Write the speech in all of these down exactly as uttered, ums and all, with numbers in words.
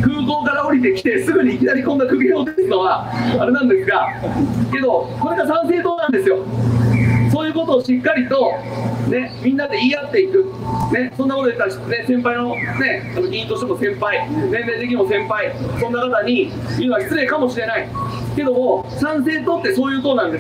空港から降りてきてすぐにいきなりこんな苦言を呈すのはあれなんですが、けどこれが参政党なんですよ。そういうことをしっかりと、ね、みんなで言い合っていく、ね、そんなこと言ったら、ね、先輩の、ね、あの議員としても先輩、年齢的にも先輩、そんな方に言うのは失礼かもしれないけども、参政党ってそういう党なんです。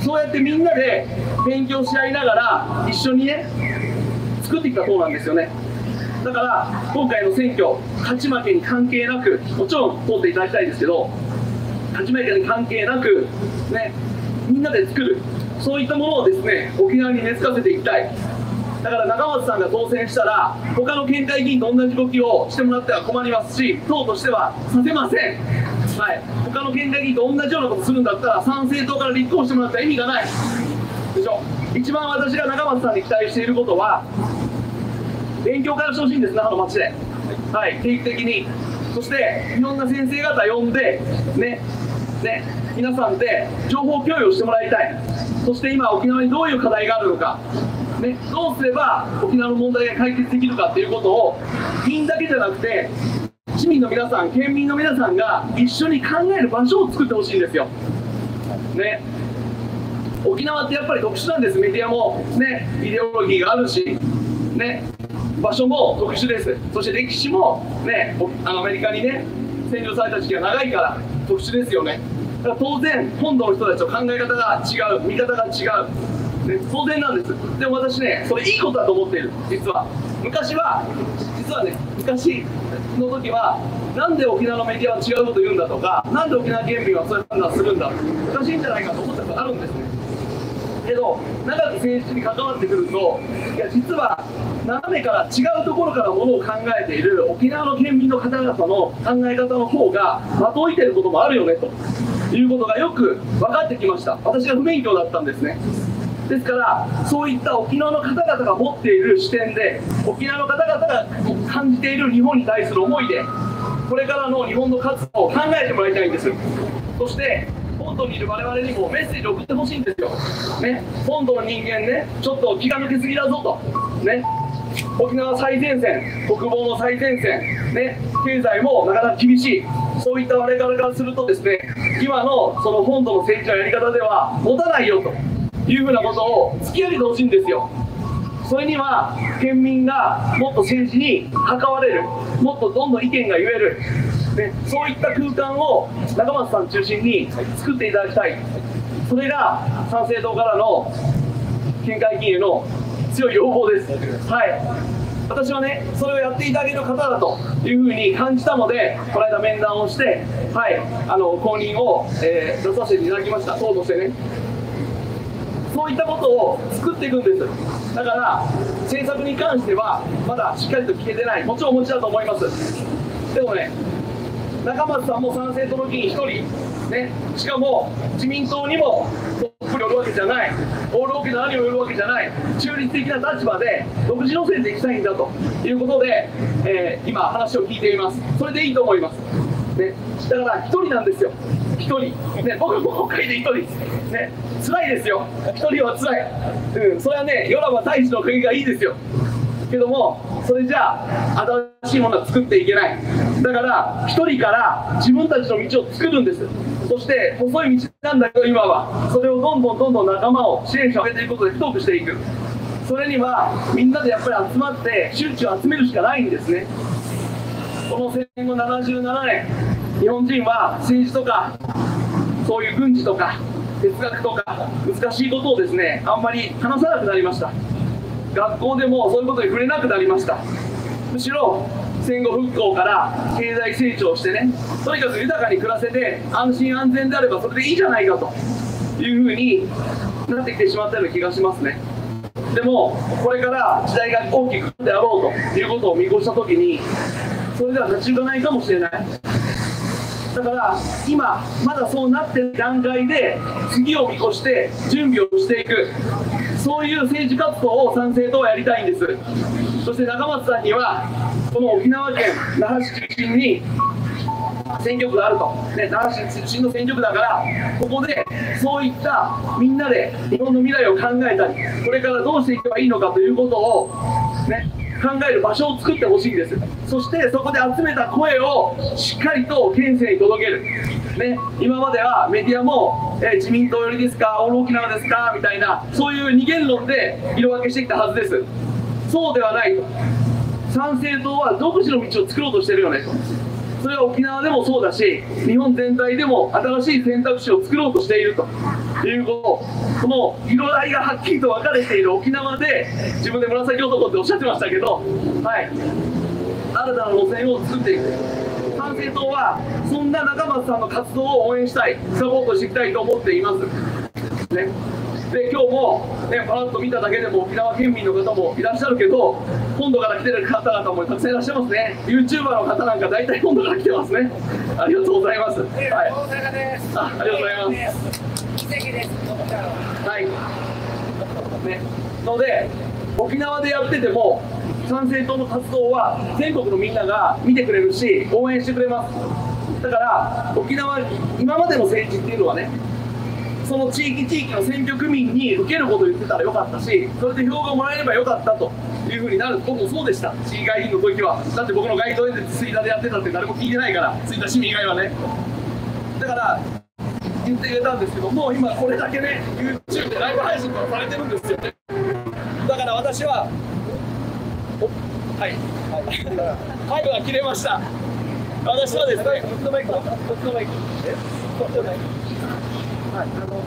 そうやってみんなで勉強し合いながら一緒にね作ってきた党なんですよね。だから今回の選挙、勝ち負けに関係なく、もちろん通っていただきたいですけど、勝ち負けに関係なく、ね、みんなで作る、そういったものをですね沖縄に根付かせていきたい。だから中松さんが当選したら他の県会議員と同じ動きをしてもらっては困りますし、党としてはさせません。はい、他の県会議員と同じようなことするんだったら参政党から立候補してもらったら意味がないでしょ。一番私が中松さんに期待していることは勉強会をしてほしいんです、那覇の町で、はい、定期的に。そしていろんな先生方呼んでねね皆さんで情報共有をしてもらいたい。そして今沖縄にどういう課題があるのか、ね、どうすれば沖縄の問題が解決できるかということを議員だけじゃなくて市民の皆さん、県民の皆さんが一緒に考える場所を作ってほしいんですよ、ね、沖縄ってやっぱり特殊なんです。メディアも、ね、イデオロギーがあるし、ね、場所も特殊です。そして歴史も、ね、あのアメリカにね占領された時期が長いから特殊ですよね。だから当然本土の人たちと考え方が違う、見方が違う、ね、当然なんです。でも私ねそれいいことだと思っている。実は昔は実はね昔の時はなんで沖縄のメディアは違うこと言うんだとか、なんで沖縄県民はそういう判断するんだ、おかしいんじゃないかと思ったことあるんですね。けど長く政治に関わってくると、いや実は斜めから違うところからものを考えている沖縄の県民の方々の考え方の方が的を射ていることもあるよねということがよく分かってきました。私が不勉強だったんですね。ですからそういった沖縄の方々が持っている視点で、沖縄の方々が感じている日本に対する思いでこれからの日本の活動を考えてもらいたいんです。そして本土にいる我々にもメッセージを送ってほしいんですよ、ね、本土の人間ねちょっと気が抜けすぎだぞと、ね、沖縄最前線、国防の最前線、ね、経済もなかなか厳しい、そういった我々からするとですね今のその本土の政治のやり方では持たないよというふうなことを突き上げてほしいんですよ。それには県民がもっと政治に関われる、もっとどんどん意見が言える、ね、そういった空間を中松さん中心に作っていただきたい。それが参政党からの県会議員への強い要望です。はい、私はねそれをやっていただける方だというふうに感じたので、この間面談をして、はい、あの公認を、えー、出させていただきました。党としてねそういったことを作っていくんです。だから政策に関してはまだしっかりと聞けてない、もちろんお持ちだと思います。でもね中松さんも参政党の議員ひとり、ね、しかも自民党にもトップにおるわけじゃない、オールオーケーの何をよるわけじゃない、中立的な立場で独自路線でいきたいんだということで、えー、今話を聞いています。それでいいと思います、ね、だからひとりなんですよ、ひとり、ね、僕も国会でひとり、ね、辛いですよ、ひとりは辛い、うん、それはね、よらば大使の国がいいですよ。けどもそれじゃあ新しいものは作っていけない。だから一人から自分たちの道を作るんです。そして細い道なんだけど今はそれをどんどんどんどん仲間を支援者を上げていくことで太くしていく。それにはみんなでやっぱり集まって周知を集めるしかないんですね。この戦後ななじゅうななねん日本人は政治とかそういう軍事とか哲学とか難しいことをですねあんまり話さなくなりました。学校でもそういうことに触れなくなりました。むしろ戦後復興から経済成長してね、とにかく豊かに暮らせて安心安全であればそれでいいじゃないかというふうになってきてしまったような気がしますね。でもこれから時代が大きく変であろうということを見越したときにそれでは立ち行かないかもしれない。だから今まだそうなっている段階で次を見越して準備をしていく、そういう政治活動を参政党はやりたいんです。そして中松さんにはこの沖縄県那覇市中心に選挙区があると、ね、那覇市中心の選挙区だからここでそういったみんなで日本の未来を考えたりこれからどうしていけばいいのかということを、ね、 考える場所を作ってほしいんです。そしてそこで集めた声をしっかりと県政に届ける、ね、今まではメディアも、えー、自民党寄りですか、オール沖縄ですかみたいな、そういう二元論で色分けしてきたはずです。そうではないと。参政党は独自の道を作ろうとしてるよねと。それは沖縄でもそうだし、日本全体でも新しい選択肢を作ろうとしているということ、この色合いがはっきりと分かれている沖縄で、自分で紫男っておっしゃってましたけど、はい、新たな路線を作っていく。参政党はそんな中松さんの活動を応援したい、サポートしていきたいと思っています。ね、で今日も、ね、パラッと見ただけでも沖縄県民の方もいらっしゃるけど、本土から来てる方々もたくさんいらっしゃいますね。 ユーチューバー の方なんか大体本土から来てますね。ありがとうございます。はい、 大阪です。 あ、ありがとうございます。 奇跡です。 はい、ね、ので沖縄でやってても参政党の活動は全国のみんなが見てくれるし応援してくれます。だから沖縄、今までの政治っていうのはね、その地域地域の選挙区民に受けることを言ってたらよかったし、それで票がもらえればよかったというふうになる。僕もそうでした、市議会議員の時は。だって僕の街頭演説吹田でやってたって誰も聞いてないから、吹田市民以外はね。だから言ってくれたんですけど、もう今これだけね YouTube でライブ配信とかされてるんですよね。だから私ははい、はいが切れました。私はですね、こっちのマイク、こっちのマイク、え、こっちのマイク、はい、あの、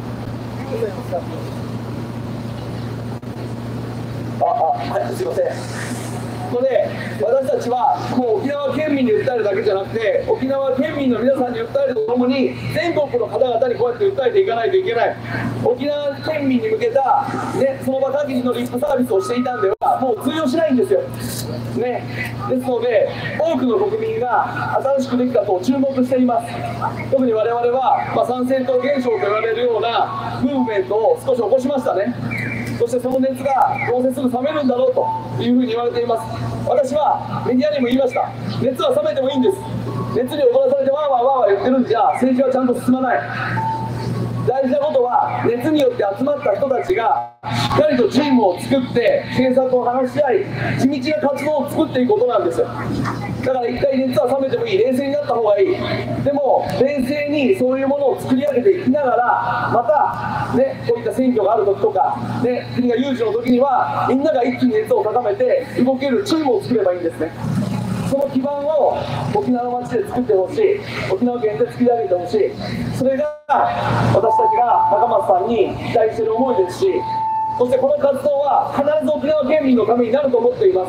あ、あ、はい、すいません。これで私たちはもう沖縄県民に訴えるだけじゃなくて、沖縄県民の皆さんに訴えるとともに全国の方々にこうやって訴えていかないといけない。沖縄県民に向けた、ね、その場限りのリップサービスをしていたんではもう通用しないんですよ、ね、ですので多くの国民が新しくできた党を注目しています。特に我々は、まあ、参政党現象と言われるようなムーブメントを少し起こしましたね。そしてその熱がどうせすぐ冷めるんだろうというふうに言われています。私はメディアにも言いました。熱は冷めてもいいんです。熱に踊らされてわーわーわーわー言ってるんじゃ政治はちゃんと進まない。大事なことは熱によって集まった人たちがしっかりとチームを作って政策を話し合い、地道な活動を作っていくことなんですよ。だから一回熱は冷めてもいい、冷静になった方がいい。でも冷静にそういうものを作り上げていきながら、またね、こういった選挙がある時とか、ね、国が有事の時にはみんなが一気に熱を高めて動けるチームを作ればいいんですね。その基盤を沖縄の街で作ってほしい、沖縄県で作り上げてほしい。それが私たちが中松さんに期待している思いですし、そしてこの活動は必ず沖縄県民のためになると思っています。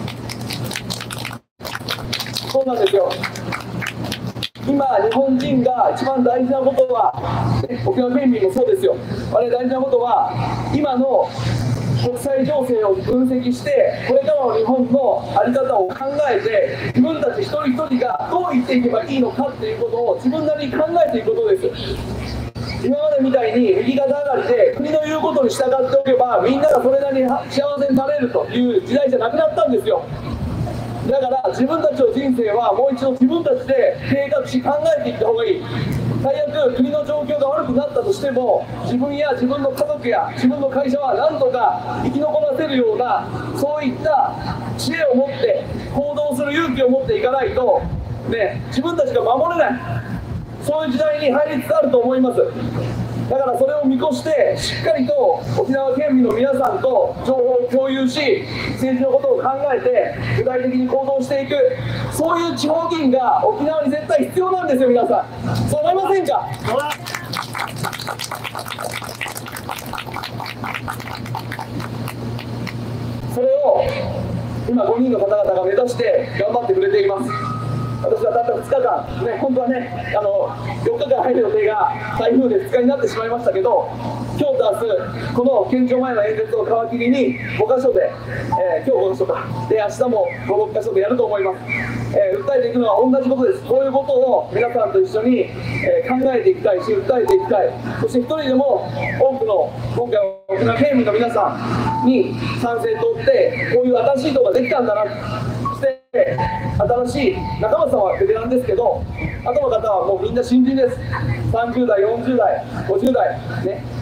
そうなんですよ。今日本人が一番大事なことは、ね、沖縄県民もそうですよ。あれ大事なことは今の国際情勢を分析して、これからの日本の在り方を考えて、自分たち一人一人がどう生きていけばいいのかっていうことを自分なりに考えていくことです。今までみたいに右肩上がりで国の言うことに従っておけばみんながそれなりに幸せになれるという時代じゃなくなったんですよ。だから自分たちの人生はもう一度自分たちで計画し考えていった方がいい。最悪国の状況が悪くなったとしても、自分や自分の家族や自分の会社は何とか生き残らせるような、そういった知恵を持って行動する勇気を持っていかないと、ね、自分たちが守れない、そういう時代に入りつつあると思います。だからそれを見越してしっかりと沖縄県民の皆さんと情報を共有し、政治のことを考えて具体的に行動していく、そういう地方議員が沖縄に絶対必要なんですよ。皆さんそう思いませんか？それを今ごにんの方々が目指して頑張ってくれています。私はたったふつかかん、ね、本当はね、あのよっかかん入る予定が台風でふつかになってしまいましたけど、今日と明日、この県庁前の演説を皮切りにごかしょで、えー、今日ごかしょか、で明日もご、ろっかしょでやると思います。えー、訴えていくのは同じことです。こういうことを皆さんと一緒に、えー、考えていきたいし、訴えていきたい。そして一人でも多くの今回は沖縄県民の皆さんに賛成とってこういう新しい党ができたんだな、そして新しい中松さんはベテランですけど、あとの方はもうみんな新人です。さんじゅうだい、よんじゅうだい、ごじゅうだいね、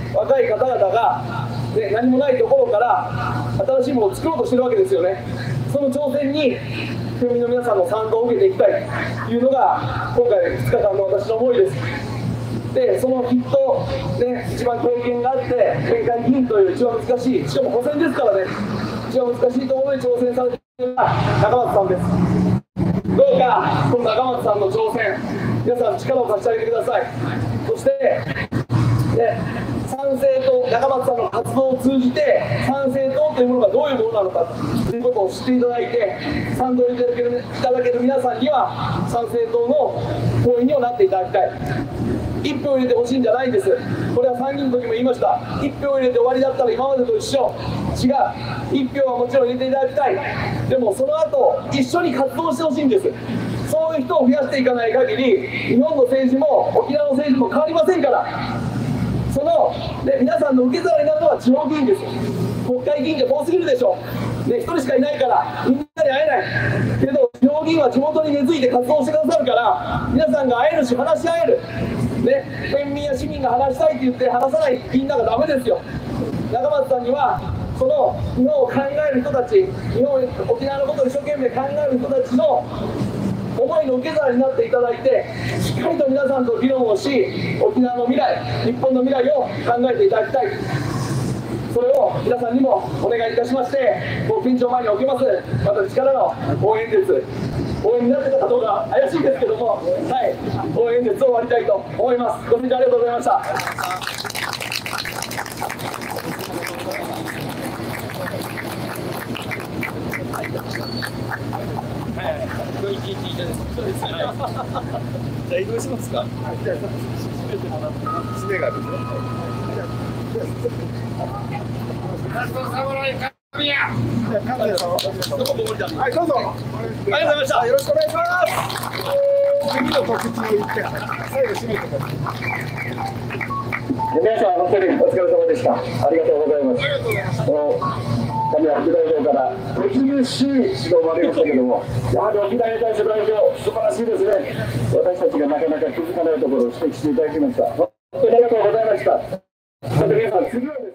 若い方々が、ね、何もないところから新しいものを作ろうとしてるわけですよね。その挑戦に県民の皆さんの賛同を受けていきたいというのが今回ふつかかんの私の思いです。で、そのきっと、ね、一番経験があって県会議員という一番難しい、しかも補選ですからね、一番難しいところに挑戦されているのが中松さんです。どうかこの中松さんの挑戦、皆さん力を貸してあげてください。そして、ね、参政党、中松さんの活動を通じて参政党というものがどういうものなのかということを知っていただいて、賛同いただける、いただける皆さんには参政党の党員にもなっていただきたい。いっぴょう入れてほしいんじゃないんです。これは参議院の時も言いました。いっぴょう入れて終わりだったら今までと一緒。違う。いっぴょうはもちろん入れていただきたい。でもその後一緒に活動してほしいんです。そういう人を増やしていかない限り日本の政治も沖縄の政治も変わりませんから。その、ね、皆さんの受け皿になるのは地方議員です。国会議員じゃ遠すぎるでしょう、ね、ひとりしかいないからみんなに会えないけど、地方議員は地元に根付いて活動してくださるから皆さんが会えるし話し合える、ね、県民や市民が話したいって言って話さない議員なんかダメですよ。中松さんにはその日本を考える人たち、日本沖縄のことを一生懸命考える人たちの思いの受け皿になっていただいて、しっかりと皆さんと議論をし、沖縄の未来、日本の未来を考えていただきたい。それを皆さんにもお願いいたしまして、もう緊張前におきます私からの応援演説、応援になってたかどうか怪しいですけども、はい、応援演説を終わりたいと思います。ご清聴ありがとうございました。 じゃあ移動しますか。じゃあ閉めてもらって、締めがあるんで。はい、どうぞ。ありがとうございました。よろしくお願いします。次の告知を言って、最後締めてください。 皆さん本当にお疲れ様でした。ありがとうございます。 ありがとうございました。 神谷副代表から美しい指導もありましたけども、やはり沖縄に対する代表、素晴らしいですね。私たちがなかなか気づかないところを指摘していただきました。本当にありがとうございました。さて皆さん、次はですね